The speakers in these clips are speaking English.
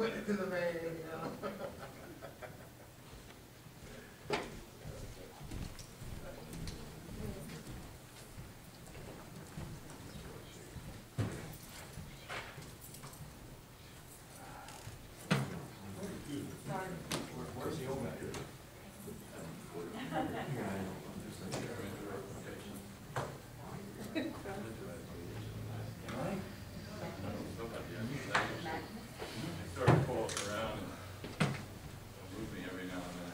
Put it in the van, you know. Where's the old man? Sort of pull us around and move me every now and then.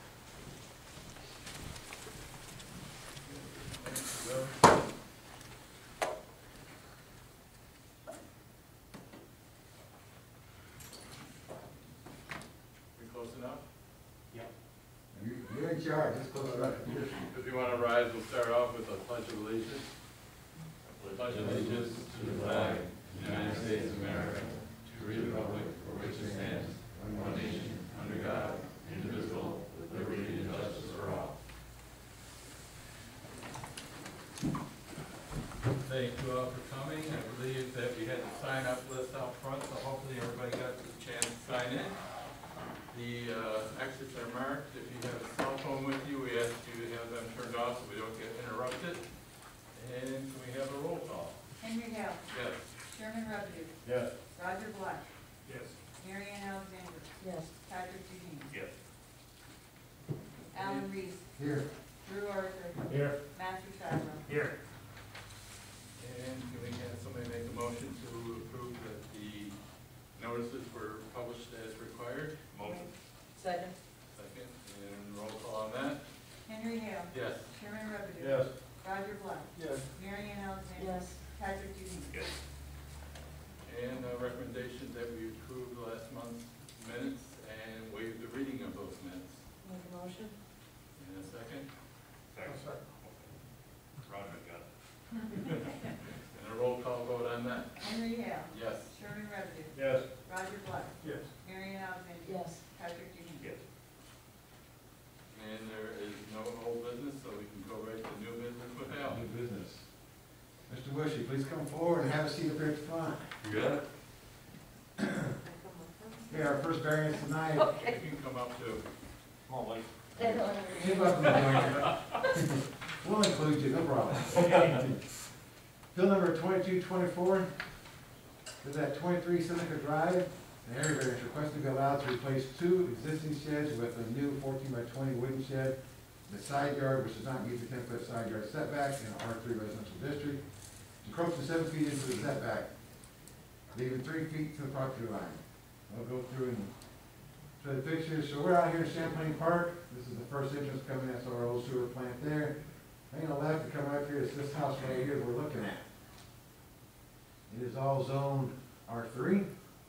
We close enough? You're in charge, just close it up. If you want to rise, we'll start off with a pledge of allegiance. Pledge allegiance to the flag of the United States of America, to the republic for which it stands, one nation, under God, indivisible, with liberty and justice for all. Thank you all for coming. I believe that we had the sign-up list out front, so hopefully everybody got the chance to sign in. The exits are marked. If you have a cell phone with you, we ask you to have them turned off so we don't get interrupted. And can we have a roll call? Henry Hale. Yes. Sherman Revenue. Yes. Roger Black. Yes. Mary Ann Alexander. Yes. Patrick Eugene. Yes. Alan Reese. Here. Drew Arthur. Here. Matthew Fabro. Here. And can we have somebody make a motion to approve that the notices were published as required? Motion. Second. Second. And roll call on that? Henry Hale. Yes. Sherman Revenue. Yes. Roger Black. Yes. Mary Ann Alexander. Yes. Patrick Eugene. Yes. And recommendations that we approved last month's minutes and waive the reading of those minutes. Make a motion? And a second? Second. Roger got it. And a roll call vote on that? Henry Hale. Yes. Sherman Revenue. Yes. Roger Black. Yes. Mary Ann Alexander. Yes. Patrick Eugene. Yes. And there is no old business, so we can go right to new business with Al. New business. Mr. Bushy, please come forward and have a seat up here at the front. You got it? Yeah, our first variance tonight. You can come up too. Come on, Mike. You're welcome to join us. We'll include you, no problem. Bill number 2224 is at 23 Seneca Drive. An area variance requested to be allowed to replace two existing sheds with a new 14 by 20 wooden shed. The side yard, which does not meet the 10-foot side yard setback in an R3 residential district, encroaching 7 feet into the setback, leaving 3 feet to the property line. I'll go through and show the pictures. So we're out here in Champlain Park. This is the first entrance coming. That's our old sewer plant there. Hang on left to come up here is this house right here we're looking at. It is all zoned R3.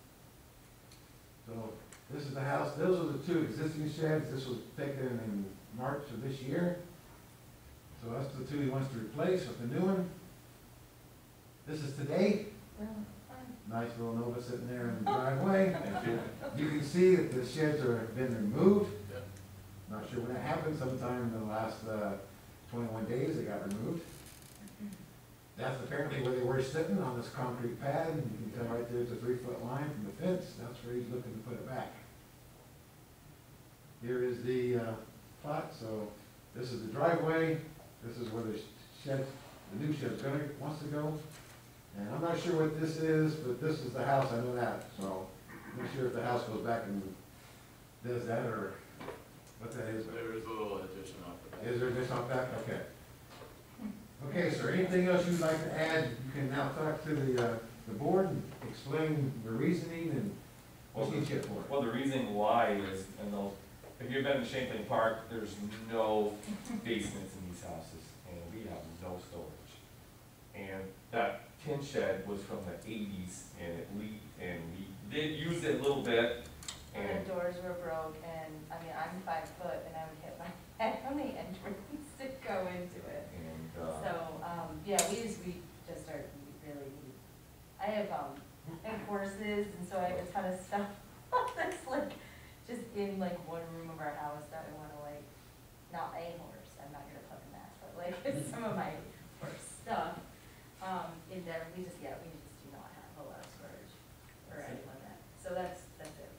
So this is the house. Those are the two existing sheds. This was taken in March of this year. So that's the two he wants to replace with the new one. This is today. Nice little Nova sitting there in the driveway. You can see that the sheds are been removed. Not sure when that happened, sometime in the last 21 days they got removed. That's apparently where they were sitting, on this concrete pad. And you can tell right there it's a 3-foot line from the fence. That's where he's looking to put it back. Here is the plot. So this is the driveway. This is where the shed, the new shed's wants to go. And I'm not sure what this is, but this is the house, I know that. So I'm not sure if the house goes back and does that or what that is. There is a little addition off the back. Is there addition off that? Okay. Okay, sir, anything else you'd like to add? You can now talk to the board and explain the reasoning and what you need it for. Well, the reason why is, and those, if you've been in Champlain Park, there's no basements in these houses, and we have no storage. And that tin shed was from the 80s, and it leaked, and we did use it a little bit. And the doors were broke, and I mean, I'm 5 foot, and I would hit my head on the entrance to go into it. And, Yeah, we just are really, I have horses, and so I have a ton of stuff that's like, just in like one room of our house that I wanna like, not a horse, I'm not gonna put in that, but like, some of my horse stuff, in there, we just do not have a lot of storage or anything like that. So that's it.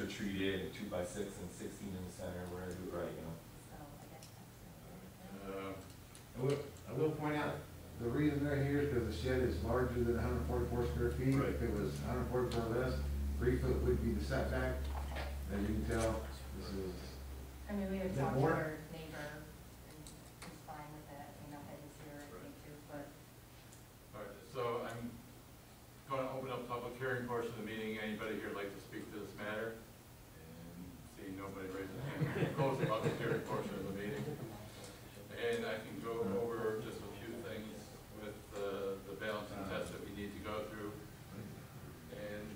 are treated, 2x6 and 16 in the center, we're gonna do it right, you know? So I guess that's. I will point out, the reason they're here is because the shed is larger than 144 square feet. Right. If it was 144 less, 3 foot would be the setback. As you can tell, this is, I mean, we have Is that talked to more? our neighbor, and he's fine with that, you know, had his ear, I think, too, but. All right, so I'm going to open up public hearing portion of the meeting. Anybody here like to speak to this matter? And seeing nobody raise their hand, close the public hearing portion of the meeting. And I can go over just a few things with the balancing test that we need to go through. And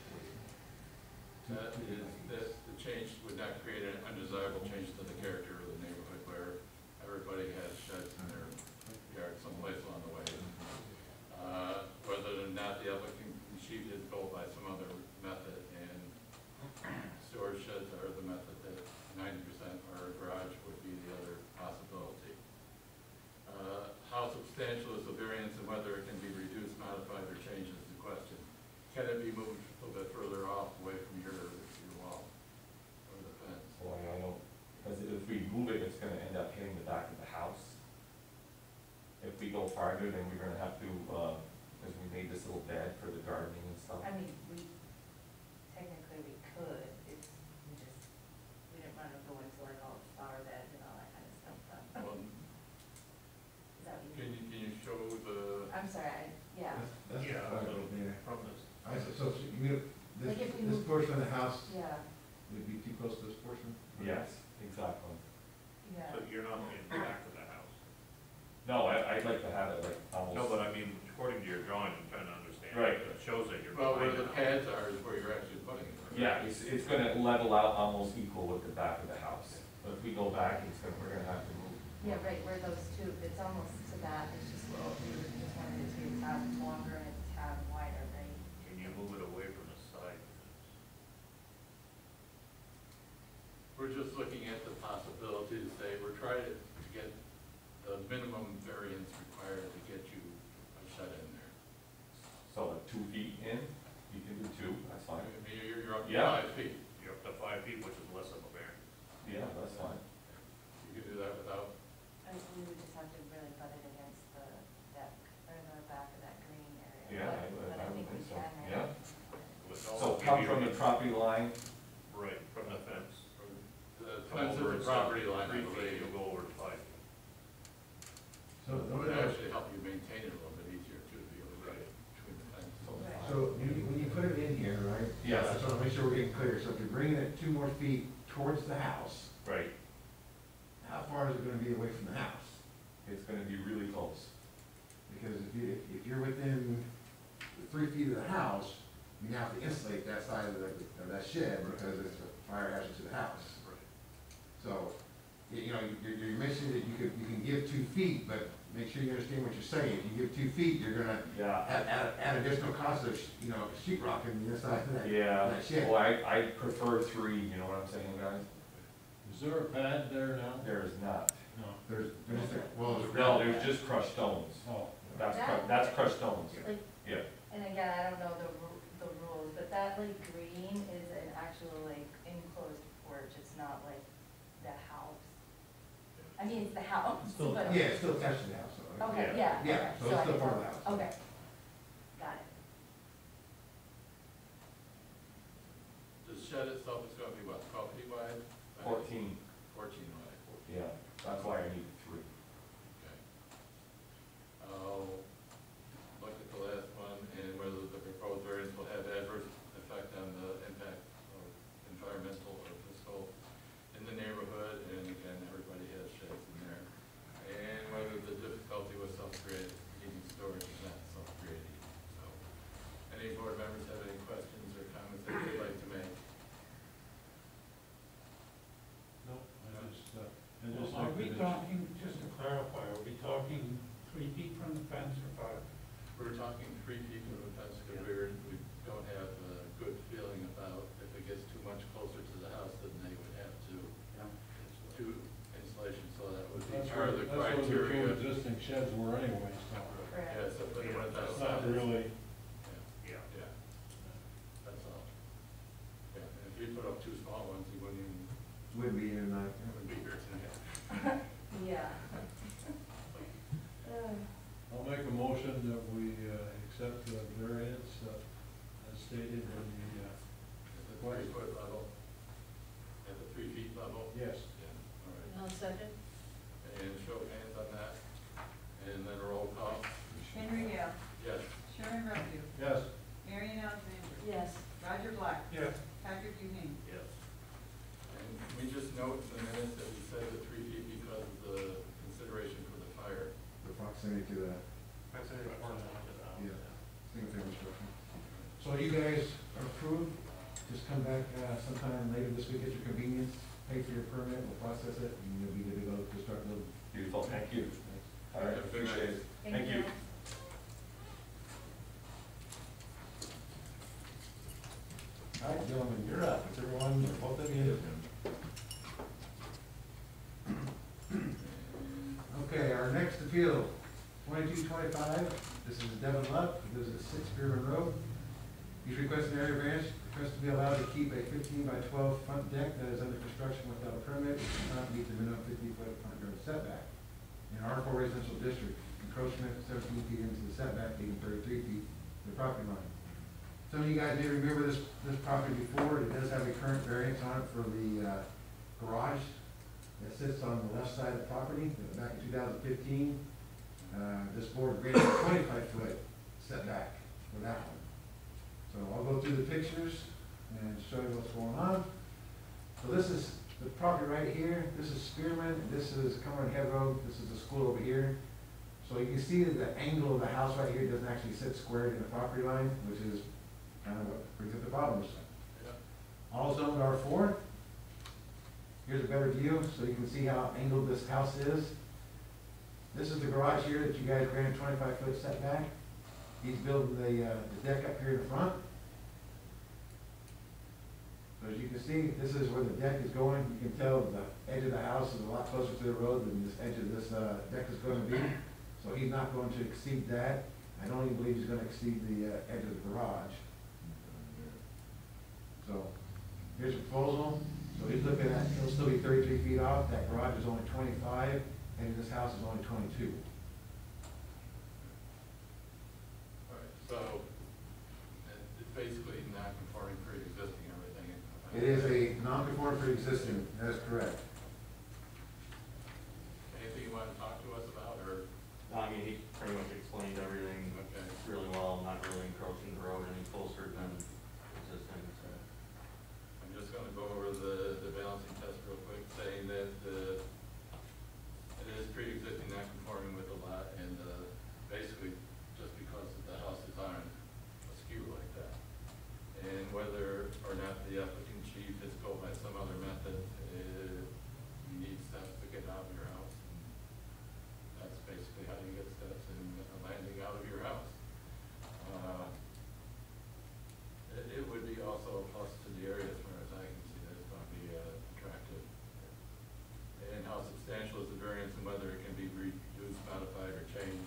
that is that the change would not create an undesirable change to the character of the neighborhood where everybody has sheds in their yard someplace along the way. Whether or not the applicant can achieve his goal by some other method, and storage sheds are the method that 90%, or a garage would be the other possibility. How substantial is the variance and whether it can be reduced, modified, or changed is the question. Can it be moved a little bit further off, away from your wall or the fence? Well, I don't, because if we move it, it's gonna end up hitting the back of the house. If we go farther, then we're gonna have to, because we made this little bed for the gardening and stuff. I mean, technically we could, it's, we didn't want to go into like all the flower beds and all that kind of stuff, but, Well, is that what you? can you show the, I'm sorry, yeah, that's Yeah, quite a so little there. from this, So you, Like if we this move- portion of the house yeah, would be too close to this portion? Yes, exactly. yeah. so you're not in the back of the house. No, I'd like to have it like almost. No, but I mean, according to your drawing, I'm trying to understand. Right. It shows that you're well, where behind the the house. pads are is where you're actually putting it. right? Yeah, it's gonna level out almost equal with the back of the house. But if we go back, we're gonna have to move. Yeah, right, where those two, it's almost to that, it's just, well, we just wanted it to be a tad longer and a tad wider, right? Can you move it away from the side? We're just looking at the possibility to say, we're trying to get the minimum variance required to get you a shed in there. So like 2 feet in, you can do 2, that's I fine. mean, you're up to Yeah. 5 feet. You're up to 5 feet, which is less of a variance. Yeah, that's fine. You can do that without, And we would just have to really butt it against the deck, or the back of that green area. Yeah, But I would think we think so. can, right? Yeah. With So all- come from the property line, Right, from the fence. the Come fence over is the property line, I 3 feet, believe. you'll go over to 5 feet. So, It would actually help you maintain it a little bit easier too, to be able to get between the fence. Right. so when you put it in here, right? Yes. I just wanna make sure we're getting clear. So if you're bringing it 2 more feet towards the house, right, how far is it gonna be away from the house? it's gonna be really close. Because if you're within 3 feet of the house, you have to insulate that side of that shed because it's a fire hazard to the house. Right. So, you know, you're mentioning that you can give 2 feet, but make sure you understand what you're saying. If you give 2 feet, you're gonna Yeah, add additional cost of, sheet rock in the inside of that yeah, shed. well, I prefer 3, you know what I'm saying, guys? Is there a pad there now? There is not. No. There's there's No, there's just crushed stones. Oh, That's crushed stones. Like, Yeah. and again, I don't know the rules, but that like green is an actual like enclosed porch, it's not like the house. I mean, it's the house, Still- but. Yeah, it's still attached to the house, though. right? Okay, Yeah. yeah. Yeah, okay, so it's I still can part of tell. the house. Okay, got it. The shed itself is gonna be what, 12 feet wide? 14, 14 wide. yeah, that's why I need 3. Okay. I'll look at the last one and whether the proposed variance will have adverse effect on the impact of environmental or physical in the neighborhood, and again, everybody has sheds in there. And whether the difficulty was self-created, heating storage is not self-created. So, any board members have any questions or comments that they'd like to make? no, I just Well, like are we that it's- talking two small ones, he wouldn't even, Wouldn't be here tonight. wouldn't be here tonight. Yeah. I'll make a motion that we accept the variance as stated in the, At the 3 foot level, at the 3 feet level. yes. Yeah, all right. I'll second. And show of hands on that, and then a roll call. Henry Gale, Yes. Sherman Rockview, Yes. Marion Alexander, Yes. Roger Black, Yes. Patrick Duhane. Yes. And we just note in the minutes that we said the 3 feet because of the consideration for the fire. The proximity to the, yeah, single family structure. So you guys are approved, just come back, sometime later this week at your convenience, pay for your permit, we'll process it, and you'll be good to go to start building. Beautiful, thank you. All right, appreciate it. Thank you. All right, gentlemen, you're up, it's everyone, both of you. Okay, our next appeal, 2225, this is Devin Luck, he lives at 6 Spearman Road. He's requesting area variance, requests to be allowed to keep a 15 by 12 front deck that is under construction without a permit, it does not meet the minimum 50-foot front yard setback. In R4 residential district, encroachment 17 feet into the setback, leaving 33 feet to the property line. Some of you guys may remember this property before, it does have a current variance on it for the garage that sits on the left side of the property. Back in 2015, this board granted a 25-foot setback for that one. So I'll go through the pictures and show you what's going on. So this is the property right here, this is Spearman, this is Cumberland Head Road, this is the school over here. So you can see that the angle of the house right here doesn't actually sit squared in the property line, which is kind of what brings up the problems. All zoned R4. Here's a better view, so you can see how angled this house is. This is the garage here that you guys granted 25-foot setback. He's building the deck up here in the front. So as you can see, this is where the deck is going. You can tell the edge of the house is a lot closer to the road than this edge of this deck is going to be. So he's not going to exceed that. I don't even believe he's going to exceed the edge of the garage. So here's the proposal. So he's looking at, he'll still be 33 feet off. That garage is only 25, and this house is only 22. All right, so it's basically non-conforming pre-existing everything. It is a non-conforming pre-existing, that is correct. Anything you want to talk to us about, or? I mean, he pretty much explained everything Okay. really well, not really encroaching the road any closer than existing, so. I'm just gonna go over the balancing test real quick, saying that it is pre-existing non-conforming with the lot, and basically, just because the houses aren't askew like that. And whether or not the applicant chief is go by some other method, you need steps to get out of your house. And that's basically how you get steps and landing out of your house. It would be also a plus to the area as far as I can see, that it's gonna be attractive. And how substantial is the variance and whether it can be reduced, modified, or changed,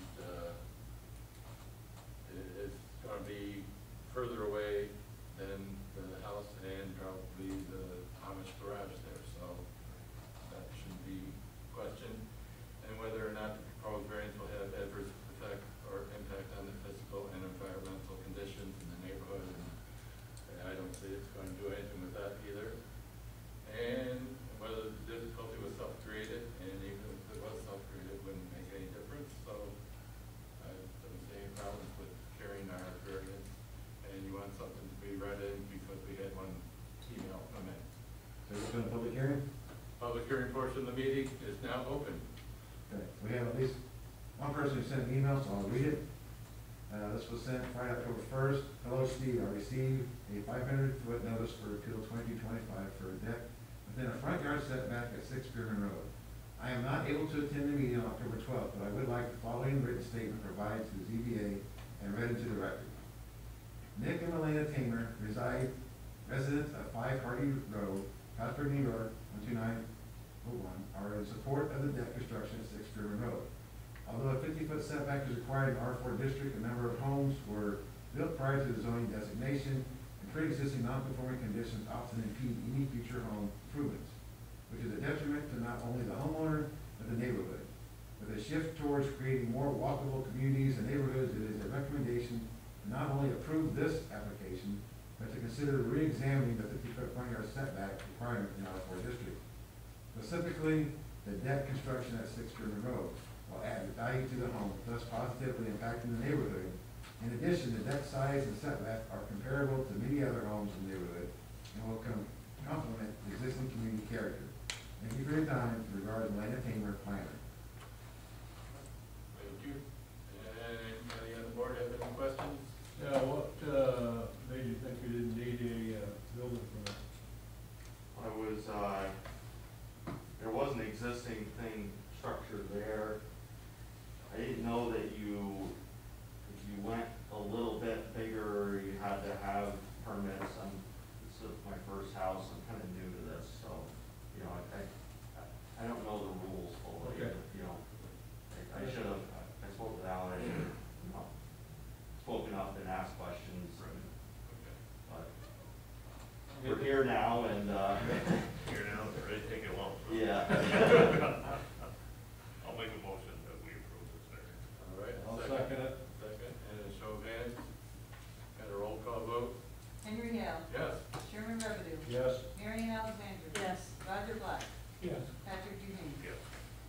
it's gonna be further away than the house and probably the Amish garage there, so that shouldn't be questioned. And whether or not the proposed variance will have adverse effect or impact on the physical and environmental conditions in the neighborhood, and I don't see it's going to do anything with that either. And whether the difficulty was self-created, and even if it was self-created, wouldn't make any difference, so I don't see any problems with carrying our variance. And you want something to be read in because we had one email come in. So we're doing a public hearing? Public hearing portion of the meeting is now open. Okay, we have at least one person who sent an email, so I'll read it. This was sent Friday, October 1st. Hello, Steve, I received a 500-foot notice for Appeal 2225 for a deck within a front yard setback at 6 Spearman Road. I am not able to attend the meeting on October 12th, but I would like the following written statement provided to the ZBA and read into the record. Nick and Elena Tamer residents of 5 Hardy Road, Plattsburgh, New York, 12901, are in support of the deck construction at 6 Spearman Road. Although a 50-foot setback is required in R4 district, a number of homes were built prior to the zoning designation and pre-existing non-conforming conditions often impede any future home improvements, which is a detriment to not only the homeowner, but the neighborhood. With a shift towards creating more walkable communities and neighborhoods, it is a recommendation to not only approve this application, but to consider re-examining the 50-foot front yard setback requirement in our R4 district. Specifically, the deck construction at 6 German Road will add value to the home, thus positively impacting the neighborhood. In addition, the deck size and setback are comparable to many other homes in the neighborhood and will complement the existing community character. Thank you for your time. Regarding Lana Tamer, planner. Thank you. And anybody on the board have any questions? Yeah, what, made you think you didn't need a, building permit? There was an existing structure there. I didn't know that if you went a little bit bigger, you had to have permits. This is my first house, I'm kind of new to this, so, I don't know the rules fully, Okay. I should have, I spoke with Alan, I should have, spoken up and asked questions, but we're here now, and, Here now, they're ready to take it along. yeah. I'll make a motion that we approve this variance. All right. I'll second it. Second, and a show of hands. Got a roll call vote? Henry Hale. Yes. Sherman Revenue. Yes. Marion Alexander. Yes. Roger Black. Yes. Patrick Duhane. Yes.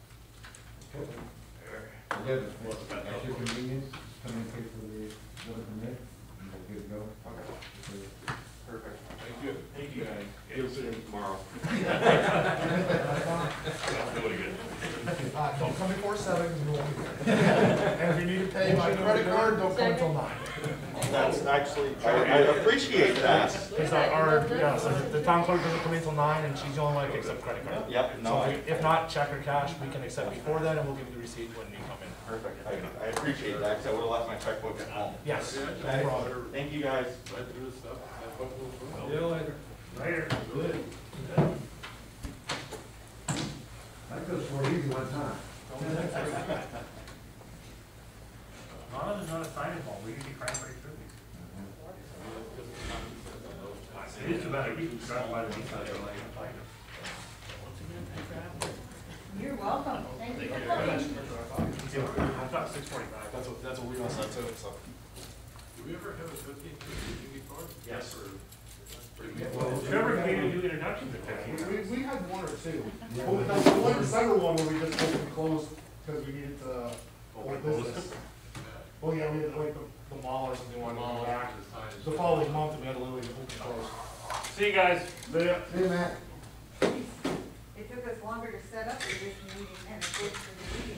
There. Again, at your convenience, come and pay for the building permit, and we're good to go. Okay. Perfect. Thank you. Thank you, guys. You'll see you tomorrow. I'll do it again. Don't come before 7, because we won't be here. And if you need to pay by credit card, don't come until 9. That's actually, I appreciate that. Because so the town clerk doesn't come in until 9, and she's the only one that can accept credit card. Yep, no, So I, if not, check or cash, we can accept before then, and we'll give you the receipt when you come in. perfect. I appreciate that, because I would've left my checkbook at home. Yes, no Yeah. problem. Thank you, guys. Read through the stuff. That's what we'll approve. See you later. Later. Good. That goes for easy one time. None is not a signing ball, we usually crank pretty quickly. It is too bad, I usually drive by the inside, they're like, You're welcome. Thank you for coming. I thought 6:45, that's what we all said too, so. Do we ever have a 15th meeting before? Yes. Trevor came to do introductions at 15. We had one or two. Well, that was the one December one where we just opened and closed because we needed to hold business. Well, yeah, we had like the mall or something wanted to go back. The following month, we had to literally open and close. See you guys. Hey, Matt. It took us longer to set up for this meeting than it did for the meeting